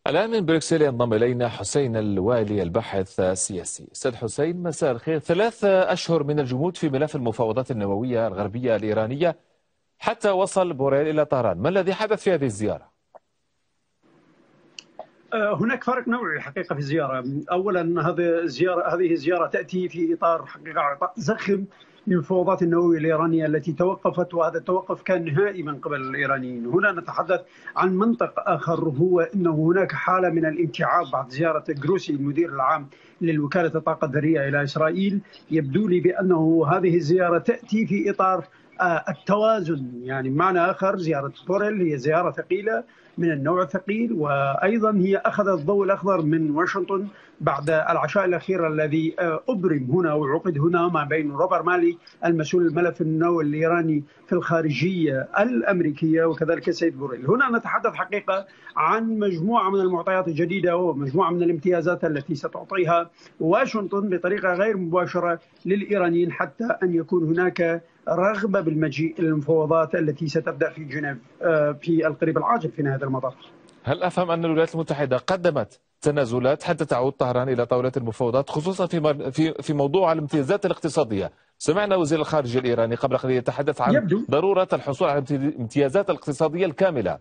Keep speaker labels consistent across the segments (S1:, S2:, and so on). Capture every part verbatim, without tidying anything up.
S1: الآن من بروكسل ينضم إلينا حسين الوالي الباحث السياسي. أستاذ حسين، مساء الخير. ثلاث أشهر من الجمود في ملف المفاوضات النووية الغربية الإيرانية حتى وصل بوريل إلى طهران، ما الذي حدث في هذه الزيارة؟
S2: هناك فرق نوعي حقيقة في الزيارة. أولا هذه الزيارة هذه الزيارة تأتي في إطار حقيقة إعطاء زخم للمفاوضات النووية الإيرانية التي توقفت، وهذا التوقف كان نهائي من قبل الإيرانيين. هنا نتحدث عن منطق آخر، هو أنه هناك حالة من الامتعاض بعد زيارة جروسي المدير العام للوكالة الطاقة الذرية إلى إسرائيل. يبدو لي بأنه هذه الزيارة تأتي في إطار التوازن، يعني بمعنى آخر زيارة بوريل هي زيارة ثقيلة من النوع الثقيل، وأيضا هي أخذت الضوء الأخضر من واشنطن بعد العشاء الأخير الذي أبرم هنا وعقد هنا ما بين روبر مالي المسؤول الملف النووي الإيراني في الخارجية الأمريكية وكذلك السيد بوريل. هنا نتحدث حقيقة عن مجموعة من المعطيات الجديدة ومجموعة من الامتيازات التي ستعطيها واشنطن بطريقة غير مباشرة للإيرانيين حتى أن يكون هناك رغبة بالمجيء إلى المفاوضات التي ستبدأ في جنيف في القريب العاجل في نهاية المطاف.
S1: هل أفهم أن الولايات المتحدة قدمت تنازلات حتى تعود طهران إلى طاولة المفاوضات، خصوصا في في في موضوع الامتيازات الاقتصادية؟ سمعنا وزير الخارجية الإيراني قبل قليل يتحدث عن يبدو. ضرورة الحصول على الامتيازات الاقتصادية الكاملة.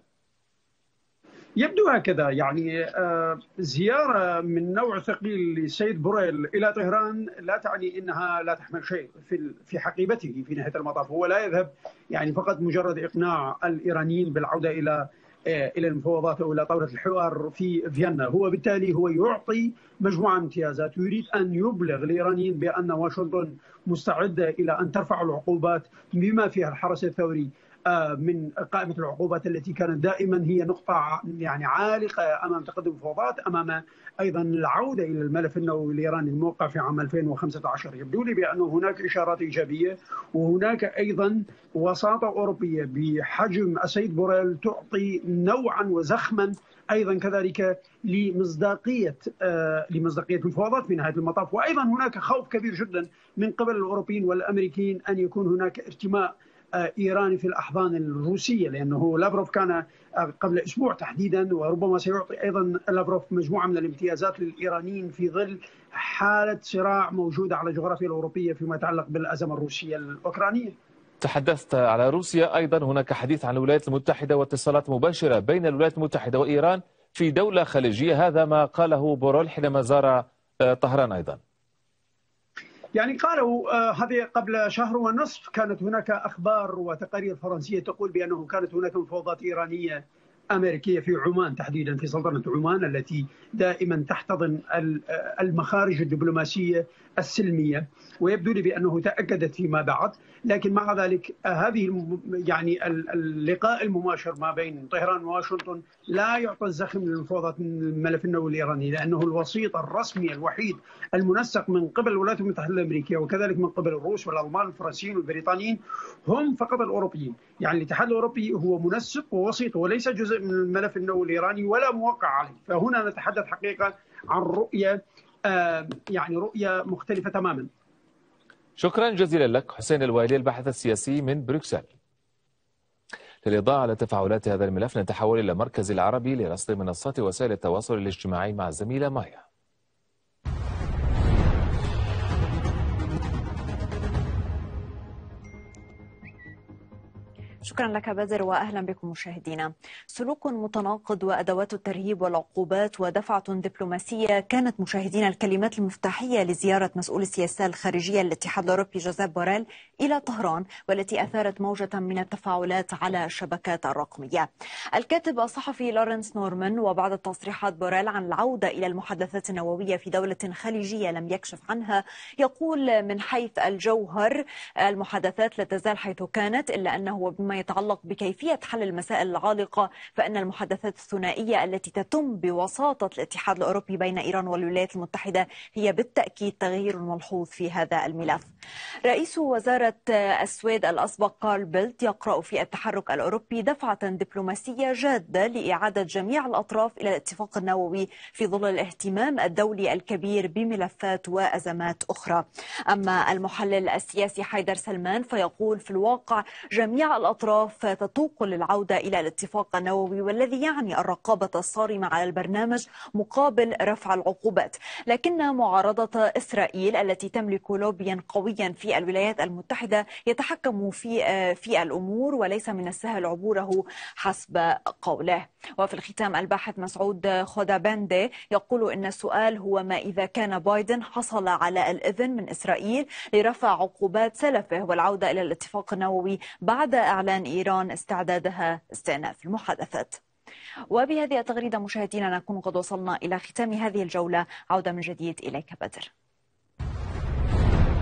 S2: يبدو هكذا، يعني زيارة من نوع ثقيل للسيد بوريل إلى طهران لا تعني أنها لا تحمل شيء في في حقيبته في نهاية المطاف. هو لا يذهب يعني فقط مجرد إقناع الإيرانيين بالعودة إلى إلى المفاوضات أو إلى طاولة الحوار في فيينا. هو بالتالي هو يعطي مجموعة امتيازات، يريد أن يبلغ الإيرانيين بأن واشنطن مستعدة إلى أن ترفع العقوبات بما فيها الحرس الثوري من قائمة العقوبات التي كانت دائما هي نقطة يعني عالقة أمام تقدم المفاوضات، أمام أيضا العودة إلى الملف النووي الإيراني الموقع في عام ألفين وخمسة عشر. يبدو لي بأن هناك إشارات إيجابية، وهناك أيضا وساطة أوروبية بحجم السيد بوريل تعطي نوعا وزخما أيضا كذلك لمصداقية آه لمصداقية المفاوضات في نهاية المطاف. وأيضا هناك خوف كبير جدا من قبل الأوروبيين والأمريكيين أن يكون هناك ارتماء إيراني في الأحضان الروسية، لأنه لافروف كان قبل أسبوع تحديدا وربما سيعطي أيضا لافروف مجموعة من الامتيازات للإيرانيين في ظل حالة صراع موجودة على الجغرافيا الأوروبية فيما يتعلق بالأزمة الروسية الأوكرانية.
S1: تحدثت على روسيا، أيضا هناك حديث عن الولايات المتحدة واتصالات مباشرة بين الولايات المتحدة وإيران في دولة خليجية، هذا ما قاله بوريل حينما زار طهران أيضا.
S2: يعني قالوا آه هذه قبل شهر ونصف كانت هناك أخبار وتقارير فرنسية تقول بأنه كانت هناك مفاوضات إيرانية أمريكية في عمان تحديدا في سلطنة عمان التي دائما تحتضن المخارج الدبلوماسية السلمية، ويبدو لي بأنه تأكدت فيما بعد. لكن مع ذلك هذه يعني اللقاء المباشر ما بين طهران وواشنطن لا يعطي الزخم للمفاوضات من الملف النووي الإيراني، لأنه الوسيط الرسمي الوحيد المنسق من قبل الولايات المتحدة الأمريكية وكذلك من قبل الروس والألمان والفرنسيين والبريطانيين هم فقط الأوروبيين. يعني الاتحاد الأوروبي هو منسق ووسيط وليس جزء من الملف النووي الإيراني ولا موقع عليه. فهنا نتحدث حقيقة عن رؤية آه يعني رؤية مختلفة تماما.
S1: شكرا جزيلا لك حسين الوالي الباحث السياسي من بروكسل. للإضاءة على تفاعلات هذا الملف نتحول إلى المركز العربي لرصد منصات وسائل التواصل الاجتماعي مع الزميلة مايا.
S3: شكرا لك بدر واهلا بكم مشاهدينا. سلوك متناقض وادوات الترهيب والعقوبات ودفعه دبلوماسيه كانت مشاهدينا الكلمات المفتاحيه لزياره مسؤول السياسه الخارجيه للاتحاد الاوروبي جوزيف بوريل الى طهران، والتي اثارت موجه من التفاعلات على الشبكات الرقميه. الكاتب الصحفي لورنس نورمان وبعد تصريحات بوريل عن العوده الى المحادثات النوويه في دوله خليجيه لم يكشف عنها، يقول من حيث الجوهر المحادثات لا تزال حيث كانت، الا انه بما يتعلق بكيفية حل المسائل العالقة فإن المحادثات الثنائية التي تتم بوساطة الاتحاد الأوروبي بين إيران والولايات المتحدة هي بالتأكيد تغيير ملحوظ في هذا الملف. رئيس وزارة السويد الأسبق كارل بيلت يقرأ في التحرك الأوروبي دفعة دبلوماسية جادة لإعادة جميع الأطراف إلى الاتفاق النووي في ظل الاهتمام الدولي الكبير بملفات وأزمات أخرى. أما المحلل السياسي حيدر سلمان فيقول في الواقع جميع الأطراف الأطراف تتوق للعودة إلى الاتفاق النووي، والذي يعني الرقابة الصارمة على البرنامج مقابل رفع العقوبات. لكن معارضة إسرائيل التي تملك لوبيا قويا في الولايات المتحدة يتحكم في في الأمور، وليس من السهل عبوره حسب قوله. وفي الختام الباحث مسعود خودابندي يقول إن السؤال هو ما إذا كان بايدن حصل على الإذن من إسرائيل لرفع عقوبات سلفه والعودة إلى الاتفاق النووي بعد إعلان إيران استعدادها استئناف المحادثات. وبهذه التغريدة مشاهدينا نكون قد وصلنا إلى ختام هذه الجولة. عودة من جديد إليك بدر.